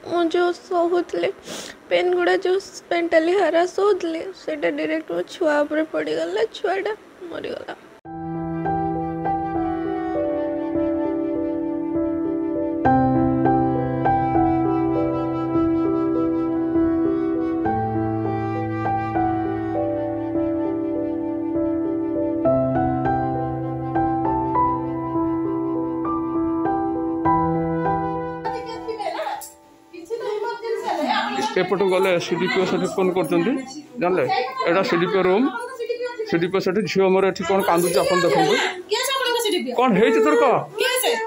मु जो सोते पेन गुड़ा जो पेंटाली हारास होते से डायरेक्ट मो छुआ पर पड़गला छुआटा मरीगला। एपट गले सीडीपीओ से फोन कर जानले एटा सीडीपीओ रूम सीडीपीओ से झील मोर ये कौन कांदुच आप देखो कौन है तोर कह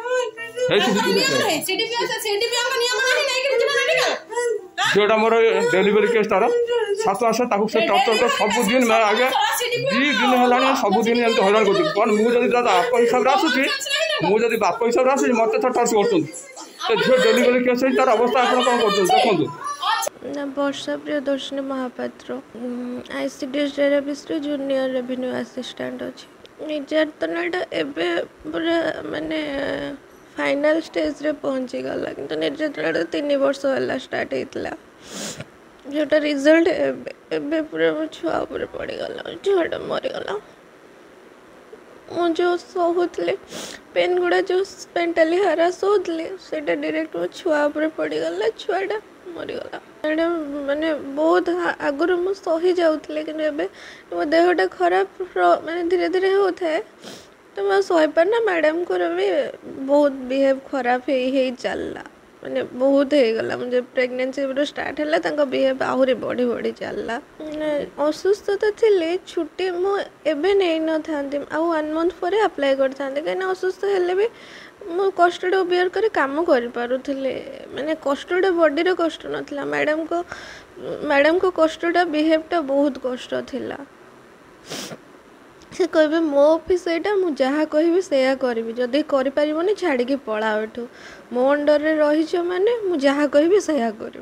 झीटा मोर डेलीवरी केस तार सात आस से टर्चर सबुदिन मैं आगे 2 दिन है सबुदिन एम हैरान कर कौन मुझे बाप हिसाब से आसूसी मुझे बाप हिसाब से आसूसी मत टर्च कर झील डेलीवरी केस तार अवस्था आप कौन कर देखो वर्षा प्रियदर्शनी महापात्र आईसीडीएस डेराबेस जूनियर रेवेन्यू असिस्टेंट अच्छी निर्यातनाटा एवं पूरा माने फाइनल स्टेज रे पहुँची गला कि निर्यातनाटा 3 वर्ष है स्टार्ट होता जोटा रिजल्ट एवं पूरा मो छुआ पर पड़गला छुआटा मरीगला। मु जो सोते पेन गुड़ा जो पेंटाली हारास होते से डायरेक्ट मो छुआ पर पड़गला छुआटा मरीगला। माने बहुत आगुरी मु सही जाऊे कि मो देहटा खराब माने धीरे धीरे होता है तो मैं सही पारना मैडम को भी बहुत बिहेव खराब हो चलला माने बहुत हो गला मुझे प्रेगनेंसी स्टार्ट है बिहेव आहरी बढ़ी बढ़ी चलला असुस्थता थी छुट्टी मुझे नहीं न था 1 मंथ पर अप्लाई करता कहीं असुस्थ हेले भी मु कष्टा बियर कर काम करुले माने कष्टा बॉडी कष्ट नाला मैडम को कष्टा बिहेवटा बहुत कष्ट थिला से कहे मो ऑफिस यहाँ मुझे कहि से करी जदि करें छाड़ी पला एठू मो अंडर रे रही माने मुझे कहि से कर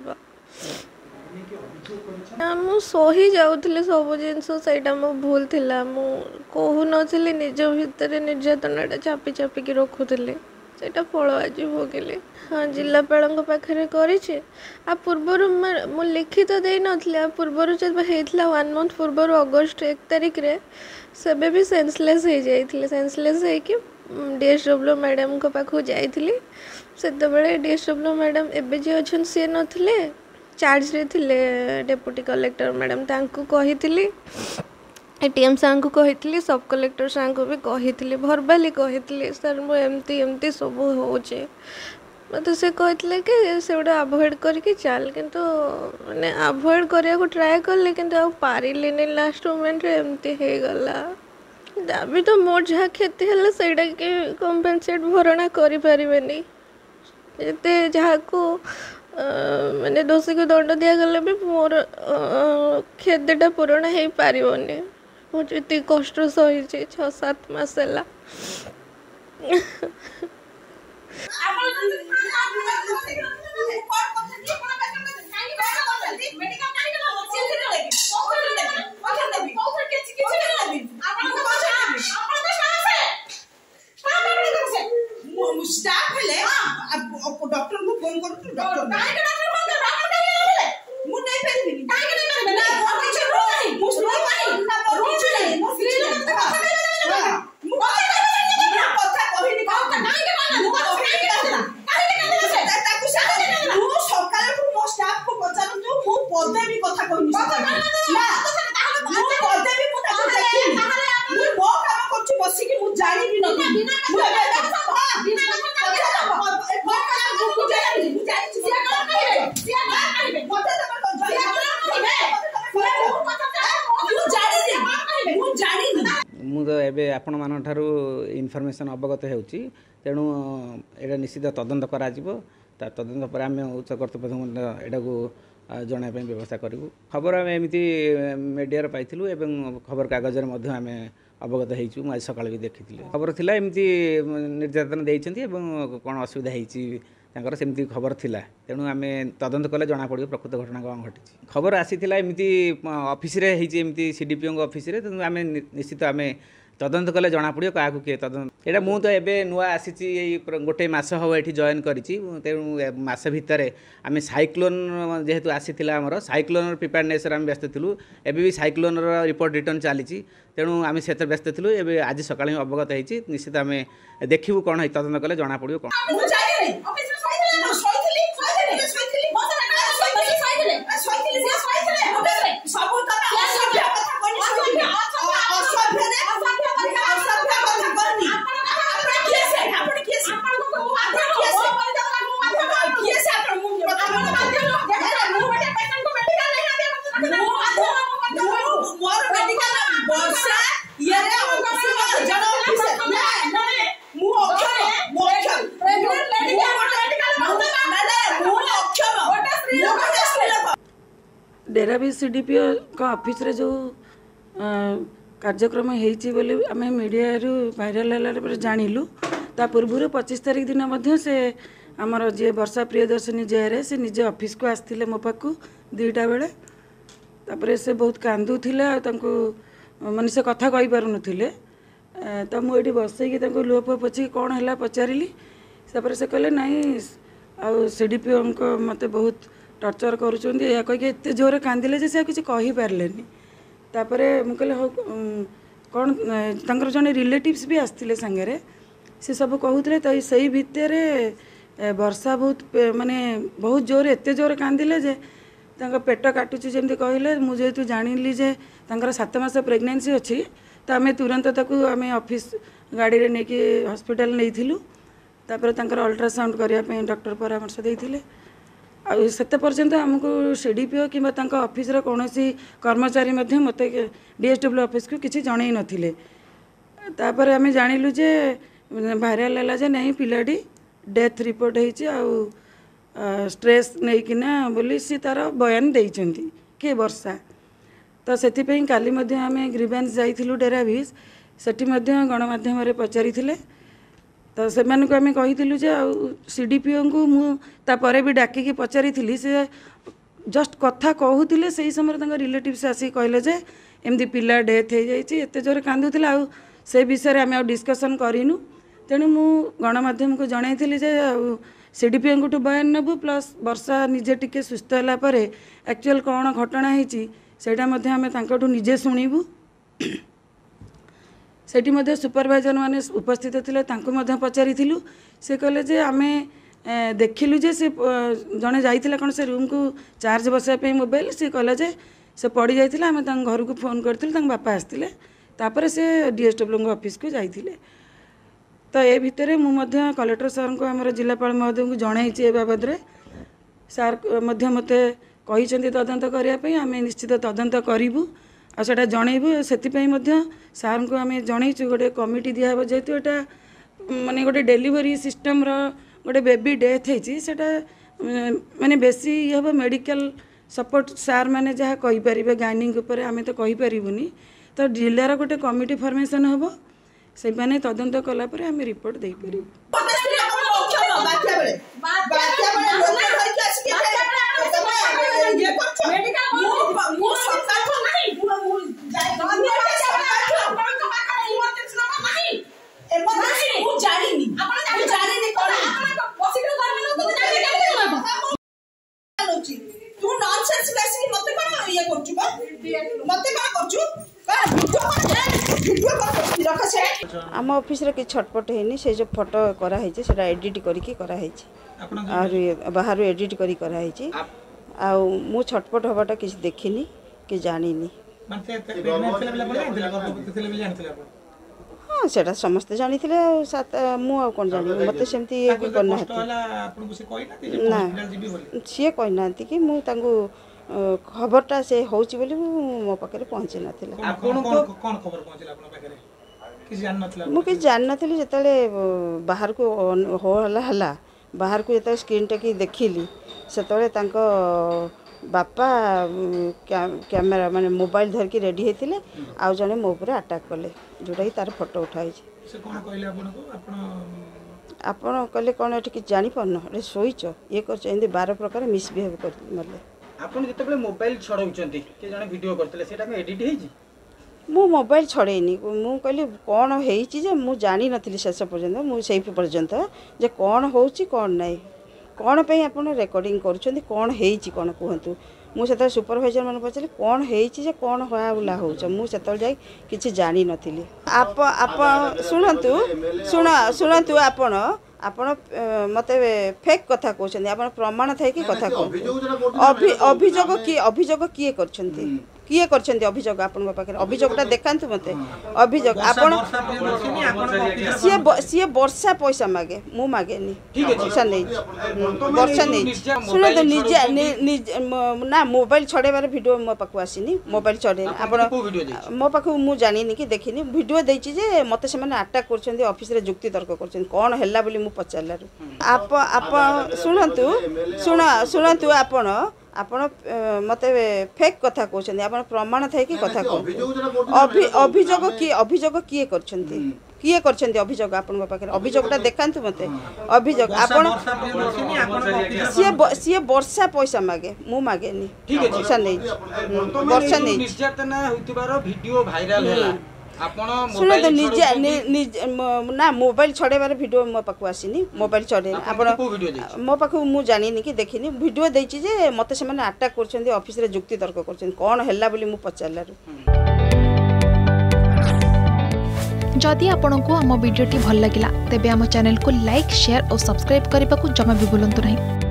मु सही जाऊली सब जिनस मो भूल थिला मु कहू नी निज भितर निर्यातनाटा चापी चापिकी रखुली सेटा फल आज भोगिले। हाँ जिलापाल पाखे कर पूर्वर मु लिखित दे नी पूर्वर जब होता 1 मंथ पूर्वर अगस्त 1 तारिख रे सेबे भी सेंसलेस हो जाइए सेंसलेस हो डीएसडब्ल्यू मैडम को पाखु जाइली से डीएसडब्ल्यू मैडम एबे जे अच्छन सी नथिले चार्ज रे थिले डेप्यूटी कलेक्टर मैडम तांको कहितली एटीएम सार को कही सब कलेक्टर सार को भी कही भरबाली कही सर मु एमती एमती सब होचे मत से कहते कि से गोटे अभॉइड करके चल किंतु माने अभॉइड करने को ट्राए कली किंतु आ पारिलिनी लास्ट मोमेंट रे एमती हो गला दाबी तो मोर जहाँ क्षति है सेटा कि कंपेनसेट भरणा करि परिबेनी एते जहाँ को माने दोषी को दंड दिगले भी मोर क्षतिटा पूरण हो पारनी मुझे इतनी कष्ट सही 6-7 मास है डॉक्टर को फोन करू डॉक्टर मुझे आपण मान इनफर्मेशन अवगत होती तेणु यहाँ निश्चित तदंत करा तदंत पर आम उच्च कर्तृपक्ष यहाँ को जनाई व्यवस्था करूँ खबर आम एमती मीडिया पाइलु एवं खबर कागज आम अवगत हो आज सकाल भी देखी खबर थिला एमती निर्यातन देती कौन असुविधा होती सेमती खबर थिला तेणु आम तदंत कले जना पड़ो प्रकृत घटना कौन घटी खबर आसी एमती ऑफिस रे एमती सीडीपीओ ऑफिस रे तेणु आम निश्चित आम तदंत कले जना पड़ो क्या किए तदंत यहाँ मुझे तो एबे नुआ आसी गोटे मस हम ये जॉइन करी तेणु मस भितर आम साइक्लोन जेहेतु आसी आमर साइक्लोन प्रिपेयरनेस आम व्यस्त थिलु एबे भी साइक्लोन रिपोर्ट रिटर्न चली तेणु आम से व्यस्त थिलु एबे आज सकाळ अवगत होती निश्चित आम देखू कौन है तदंत कले जना पड़ो कौन डेराबी सीडीपीओ ऑफिस रे जो कार्यक्रम होती आम मीडिया भाइराल है जानिलु ता पूर्व 25 तारीख दिन मध्य से आमर जी वर्षा प्रियदर्शनी जेआरए से निजे ऑफिस को आसते मो पाखु 2टा बेले तापर से बहुत कांदुले माने से कथा कही पारु नथिले तो मुझे बसैकी लुह फुह पोछी कौन है पचारि तापर से कहले नाई आ सीडीपीओ मत बहुत टर्चर करुँच या कहीकि एत जोर कांदिले जे से किसी कही पारे तापर मुझे हो कौन तर जड़े रिलेटिव्स भी आसते सांगे से सब कहते तो सही भितर वर्षा बहुत माने बहुत जोर एत जोर कांदिले जे पेट काटुची जमी कहले मुझे जानिली जे 7 मास प्रेगनेंसी अच्छी तो आम तुरंत आम ऑफिस गाड़ी रे नेकी हॉस्पिटल नहीं थिलु तापर अल्ट्रासाउंड करने डॉक्टर परामर्श देते आते पर्यंत आमको सीडीपीओ कि ऑफिस कौन कर्मचारी मत डीएसडब्ल्यू ऑफिस को किसी जन नथिले तापर आम जानिलु जे भाइराल है जे नहीं पिलाटी डेथ रिपोर्ट हो स्ट्रेस नहीं किना बोली सी तार बयान देइचंती के वर्षा तो से काली आम ग्रीवेंस जाइलु डेराबीज सेठी गणमाध्यम पचारि तो से आम कही सीडीपीओ को मुझे भी डाकिकी पचारि से जस्ट कथा कहते से समय रिलेटिव्स आसिक कहले जे एमती पिला डेथ हो जाए एत जोर कांदुला से विषय आम डिस्कसन करूँ तेणु मु गणमाध्यम को जनई जे सीडीपीओ को बयान नेबू प्लस वर्षा निजे टिके सुस्थ है एक्चुअल कौन घटना होती आम निजे शुणु सेठी सुपरवाइजर माने उपस्थित थिले पचारि से कहले जे आम देखिलु जे से जड़े जाइथिला कौन से रूम को चार्ज बसाई मोबाइल से कहला जे से पड़ जाइथिला आम घर को फोन करथिलु बापा आसते तापर से डीएसडब्ल्यू ऑफिस को जाइथिले तो ये भितर मुझे कलेक्टर सार को आम जिलापाल महोदय को जनई ए बाबद सार मत कही तदंत करने आम निश्चित तदंत करूँ आ सेटा जनइबू से सार को आम जनईचु गोटे कमिटी दिहब जेहेतु यहाँ माने गोटे डेलीवरी सिस्टम गोटे बेबी डेथ होता माने बेसी ये हम मेडिकल सपोर्ट सार मैंने जहाँ कहीपर गाइनिंग उपर आम तो कहीपरूनी तो जिलार गोटे कमिटी फॉर्मेशन हम से मैंने तदंत कलापर आम रिपोर्ट दे पारू आम ऑफिस रे कि छटपट है से जो फोटो कराई से एडिट करके बाहर एडिट करी कराई मु छटपट हवाटा किसी देखनी कि जानी हाँ सेटा समस्ते जानी थे मुझे कौन जानी मत सेमती करना सी कहना कि मुझे खबरटा से होची बोली मो पाखे पहुँची नाला मुझे जान नी जिते बाहर को हो हला बाहर को जो स्क्रीन टेक देखिली से बापा कैमेरा माने मोबाइल धरकी रेडी होते आउ जड़े मो पर अटैक कले जोटा कि तार फोटो उठाई आपण कहले कौन ये कि जापारन अरे शोच ये कर 12 प्रकार मिसबिहेव कर मरले आपण जिते मोबाइल छड़ाउछंती के जने वीडियो करतले सेटा में एडिट हेजी मु मोबाइल छड़ेनी मु कहली कौन होईची जे मु जानी नथिली शेष पर्यंत मु सेई पर्यंत जे कौन होउची कौन नाही कौन पे आपण रेकॉर्डिंग करूछंती कौन होईची कौन कहंतु मु सेता सुपरवाइजर मन पचले कौन होईची जे कौन होआउला होउछ मु सेता जाई किछि जानी नथिली आप शुणतु आपण मते फेक कथा कहउछंती आपण प्रमाण थाई कि कथा कहउ अभियोग किए करछंती किए करछंती अभियोग आपन पाखे अभियोगटा देखांतु मते अभियोग आपण सी वर्षा पैसा मागे मु मागेनी पैसा नहीं वर्षा नहीं सुनत निजे ना मोबाइल छड़ेबार वीडियो मो पाखु आसीनी मोबाइल छड़े आपण मो पाखु मु जानिनी कि देखिनी वीडियो देछि जे मते से माने अटैक करछंती ऑफिस रे जुक्ति तर्क करछंती कोन हैला बोली मु पचारलारु आप शुणतु आपण मते फेक कथा कहउछंती आपण प्रमाण थाई कि कथा कहउ अभियोग किए करछंती अभियोग आपन पाखे अभियोगटा देखांतु मते अभियोग आपण सी वर्षा पैसा मागे मु मागेनी पैसा नहीं वर्षा नहीं निर्यातना होतिबार वीडियो वायरल होला शुणत निजे ना मोबाइल छड़ेबार वीडियो मो पाखु आसीनी मोबाइल छड़े आपण मो पाखु मु जानिनी कि देखिनी वीडियो देछि जे मते से माने अटैक करछंती ऑफिस रे जुक्ति तर्क करछंती कोन हैला बोली मु पचारलारु जदि आपंक आम भिडी भल लगा तेब आम चैनल को लाइक शेयर और सब्सक्राइब करने को जमा भी भूलु नहीं।